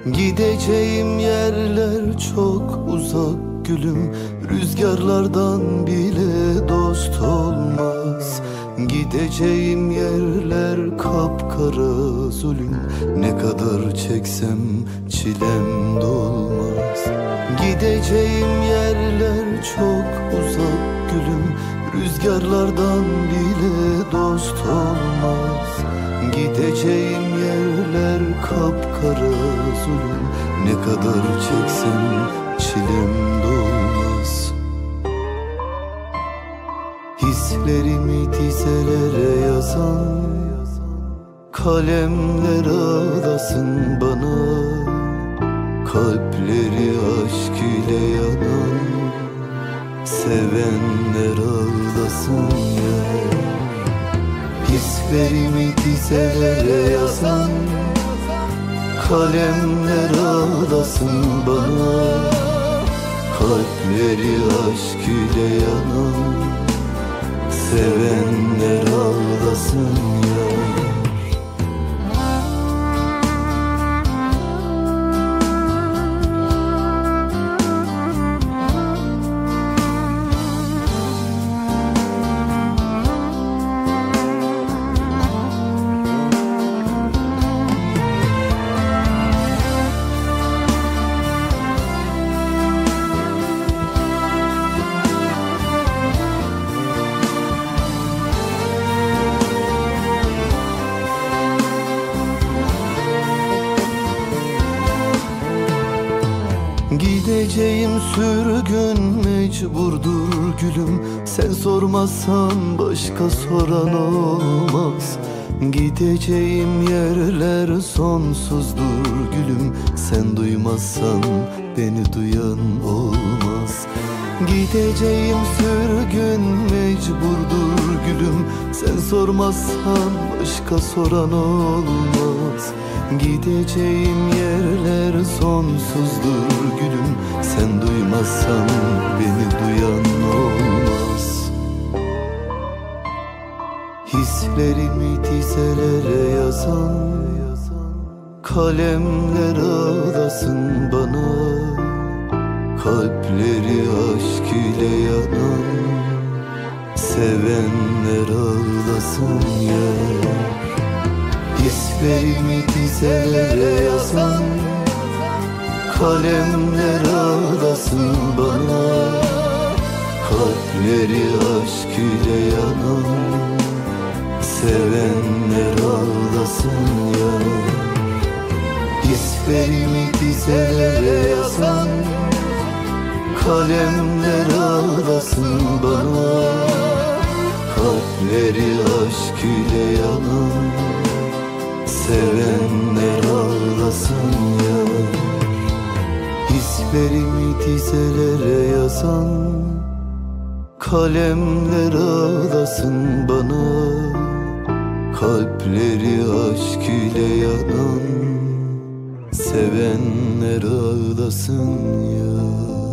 Gideceğim yerler çok uzak gülüm, rüzgarlardan bile dost olmaz. Gideceğim yerler kapkara zulüm, ne kadar çeksem çilem dolmaz. Gideceğim yerler çok uzak gülüm, rüzgarlardan bile dost olmaz. Gideceğim yerler kapkara zulüm, ne kadar çeksem çilem dolmaz. Hislerimi dizelere yazan kalemler ağlasın bana. Kalpleri aşk ile yanan sevenler ağlasın ya. Hislerimi dizelere yazan kalemler ağlasın bana. Kalpleri aşk ile yanan sevenler ağlasın ya. Gideceğim sürgün mecburdur gülüm, sen sormazsan başka soran olmaz. Gideceğim yerler sonsuzdur gülüm, sen duymazsan beni duyan olmaz. Gideceğim sürgün mecburdur gülüm, sen sormazsan başka soran olmaz. Gideceğim yerler sonsuzdur gülüm, sen duymazsan beni duyan olmaz. Hislerimi dizelere yazan kalemler ağlasın bana. Kalpleri aşk ile yanan sevenler ağlasın ya. Hislerimi dizelere yazan kalemler ağlasın bana. Kalpleri aşk ile yanan sevenler ağlasın ya. Hislerimi dizelere yazan kalemler ağlasın bana. Kalpleri aşk ile yanan sevenler ağlasın ya. Hislerimi dizelere yazan kalemler ağlasın bana. Kalpleri aşk ile yanan sevenler ağlasın ya.